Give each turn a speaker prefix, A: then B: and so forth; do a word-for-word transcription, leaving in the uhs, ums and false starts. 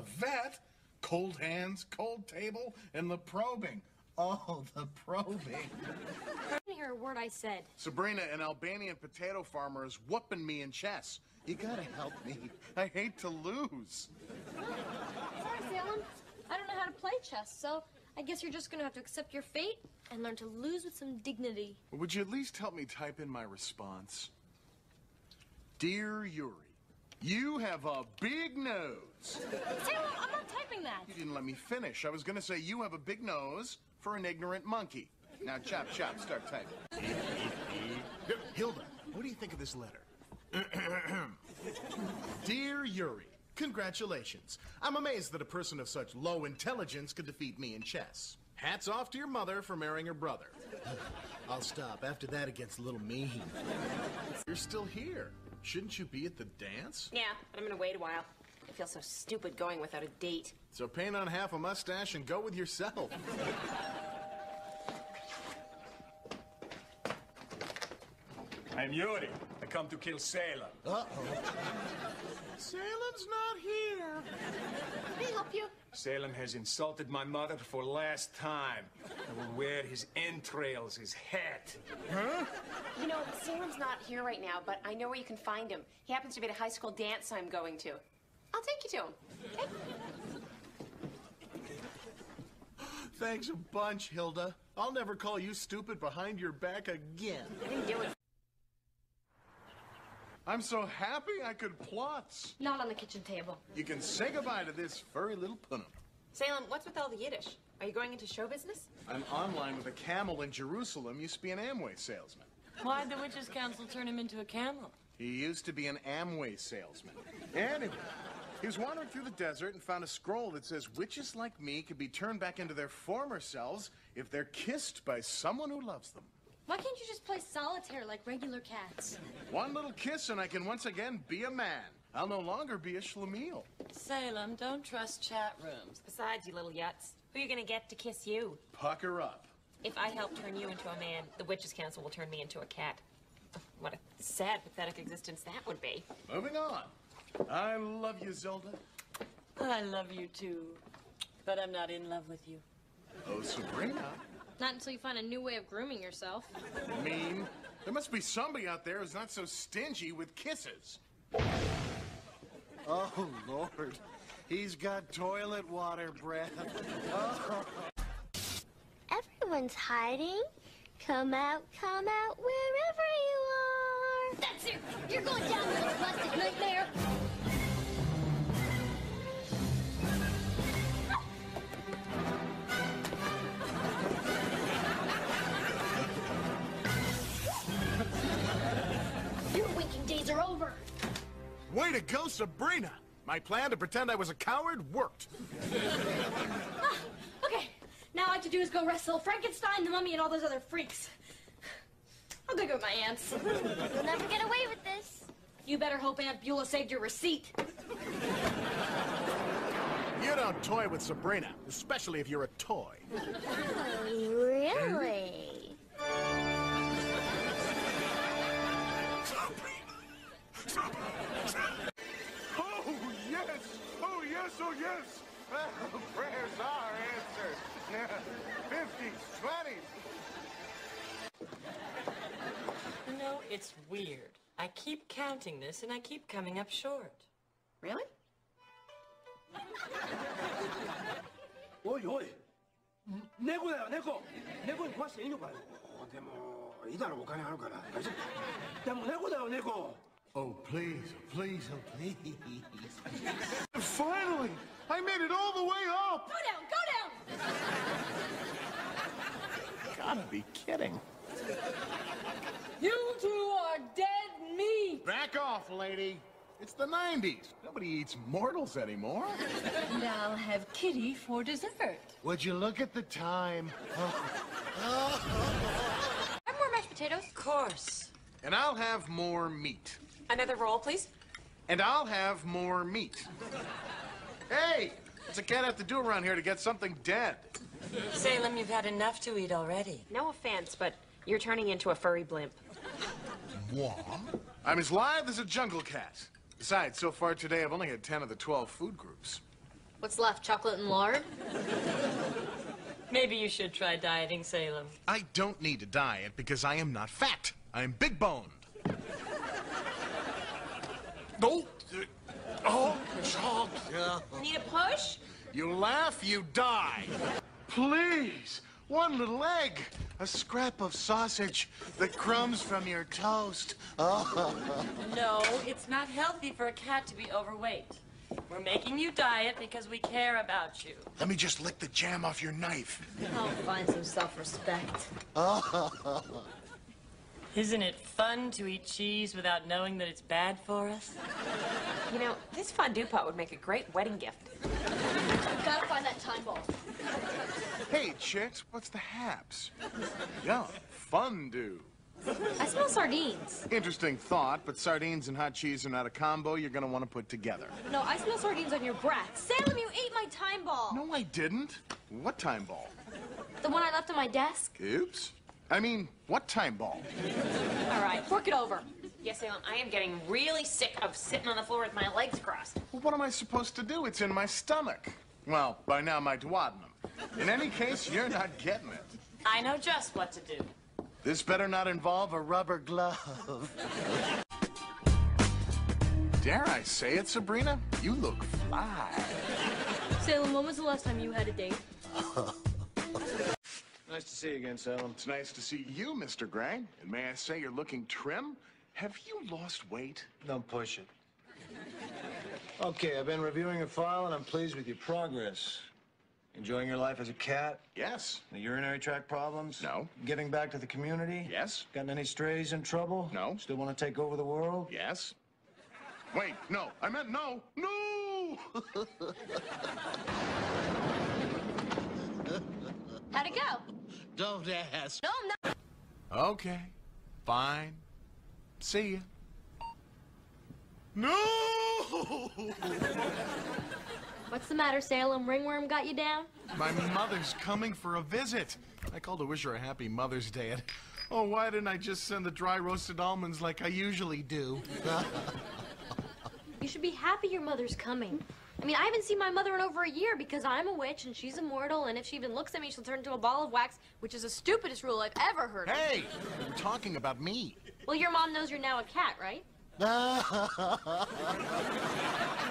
A: the vet? Cold hands, cold table, and the probing. Oh, the probing.
B: I didn't hear a word I said.
A: Sabrina, an Albanian potato farmer, is whooping me in chess. You gotta help me. I hate to lose.
B: Sorry, Salem. I don't know how to play chess, so I guess you're just gonna have to accept your fate and learn to lose with some dignity.
A: Would you at least help me type in my response? Dear Yuri, you have a big nose.
B: Salem, I'm not typing that.
A: You didn't let me finish. I was gonna say you have a big nose for an ignorant monkey. Now, chop, chop, start typing. Hilda, what do you think of this letter? Dear Yuri, congratulations. I'm amazed that a person of such low intelligence could defeat me in chess. Hats off to your mother for marrying her brother.
C: I'll stop. After that, it gets a little mean.
A: You're still here. Shouldn't you be at the dance?
D: Yeah, but I'm gonna wait a while. I feel so stupid going without a date.
A: So paint on half a mustache and go with yourself.
E: I'm Yuri. I come to kill Salem.
C: Uh-oh.
A: Salem's not here.
B: Can I help you?
E: Salem has insulted my mother for last time. I will wear his entrails, his hat.
A: Huh?
D: You know, Salem's not here right now, but I know where you can find him. He happens to be at a high school dance I'm going to. I'll take you to him, okay?
A: Thanks a bunch, Hilda. I'll never call you stupid behind your back again.
D: I didn't do it.
A: I'm so happy I could plotz.
B: Not on the kitchen table.
A: You can say goodbye to this furry little punum.
D: Salem, what's with all the Yiddish? Are you going into show business?
A: I'm online with a camel in Jerusalem. Used to be an Amway salesman.
F: Why'd the Witches' Council turn him into a camel?
A: He used to be an Amway salesman. Anyway, he was wandering through the desert and found a scroll that says witches like me can be turned back into their former selves if they're kissed by someone who loves them.
B: Why can't you just play solitaire like regular cats?
A: One little kiss and I can once again be a man. I'll no longer be a schlemiel.
F: Salem, don't trust chat rooms.
D: Besides, you little yuts, who are you gonna get to kiss you?
A: Pucker up.
D: If I help turn you into a man, the Witches' Council will turn me into a cat. What a sad, pathetic existence that would be.
A: Moving on. I love you, Zelda.
F: I love you too, but I'm not in love with you.
A: Oh, Sabrina.
B: Not until you find a new way of grooming yourself.
A: Mean. There must be somebody out there who's not so stingy with kisses.
C: Oh, Lord. He's got toilet water breath. Oh.
G: Everyone's hiding. Come out, come out, wherever you are.
B: That's it! You're going down, little plastic nightmare! Your winking days are over.
A: Way to go, Sabrina! My plan to pretend I was a coward worked.
B: Ah, okay, now all I have to do is go wrestle Frankenstein, the mummy, and all those other freaks. I'll go get my aunts.
G: You'll never get away with this.
B: You better hope Aunt Beulah saved your receipt.
A: You don't toy with Sabrina, especially if you're a toy.
G: Oh, really?
A: Oh, yes! Oh, yes, oh, yes! Well, prayers are answered. Fifties, twenties.
F: You know, it's weird. I keep counting this, and I keep coming up short.
D: Really?
H: おいおい猫だよ猫猫に壊していいのかよでもいいだろお金あるから大丈夫でも猫だよ猫
C: Oh, please, please, oh, please.
A: Finally! I made it all the way up!
B: Go down, go down!
A: Gotta be kidding.
F: You two are dead meat!
A: Back off, lady. It's the nineties. Nobody eats mortals anymore.
F: And I'll have Kitty for dessert.
C: Would you look at the time? Oh. Oh.
B: Have more mashed potatoes?
F: Of course.
A: And I'll have more meat.
D: Another roll, please.
A: And I'll have more meat. Hey! What's a cat have to do around here to get something dead?
F: Salem, you've had enough to eat already.
D: No offense, but you're turning into a furry blimp.
A: What? I'm as live as a jungle cat. Besides, so far today, I've only had ten of the twelve food groups.
B: What's left, chocolate and lard?
F: Maybe you should try dieting, Salem.
A: I don't need to diet because I am not fat. I am big boned. Oh, oh,
D: Need a push?
A: you laugh, you die. Please, one little egg, a scrap of sausage, the crumbs from your toast. Oh.
F: No, it's not healthy for a cat to be overweight. We're making you diet because we care about you.
A: Let me just lick the jam off your knife.
B: I'll find some self-respect.
F: Isn't it fun to eat cheese without knowing that it's bad for us?
D: You know, this fondue pot would make a great wedding gift.
B: Gotta find that time ball.
A: Hey, chicks, what's the haps? Yeah, fondue.
B: I smell sardines.
A: Interesting thought, but sardines and hot cheese are not a combo you're gonna want to put together.
B: No, I smell sardines on your breath. Salem, you ate my time ball.
A: No, I didn't. What time ball?
B: The one I left on my desk.
A: Oops. I mean, what time ball?
B: All right, fork it over.
D: Yes, Salem, I am getting really sick of sitting on the floor with my legs crossed.
A: Well, what am I supposed to do? It's in my stomach. Well, by now, my duodenum. In any case, you're not getting it.
F: I know just what to do.
A: This better not involve a rubber glove. Dare I say it, Sabrina? You look fly.
B: Salem, when was the last time you had a date?
C: Nice to see you again, Salem.
A: It's nice to see you, Mister Gray. And may I say you're looking trim? Have you lost weight?
C: Don't push it. Okay, I've been reviewing your file, and I'm pleased with your progress. Enjoying your life as a cat?
A: Yes.
C: The urinary tract problems?
A: No.
C: Giving back to the community?
A: Yes.
C: Gotten any strays in trouble?
A: No.
C: Still want to take over the world?
A: Yes. Wait, no. I meant no. No!
B: How'd it go?
C: Don't ask.
B: No, I'm not.
A: Okay. Fine. See ya. No!
B: What's the matter, Salem? Ringworm got you down?
A: My mother's coming for a visit. I called to wish her a happy Mother's Day. And, oh, why didn't I just send the dry roasted almonds like I usually do?
B: You should be happy your mother's coming. I mean, I haven't seen my mother in over a year because I'm a witch and she's immortal, and if she even looks at me, she'll turn into a ball of wax, which is the stupidest rule I've ever heard of.
A: Hey! We're talking about me.
B: Well, your mom knows you're now a cat, right?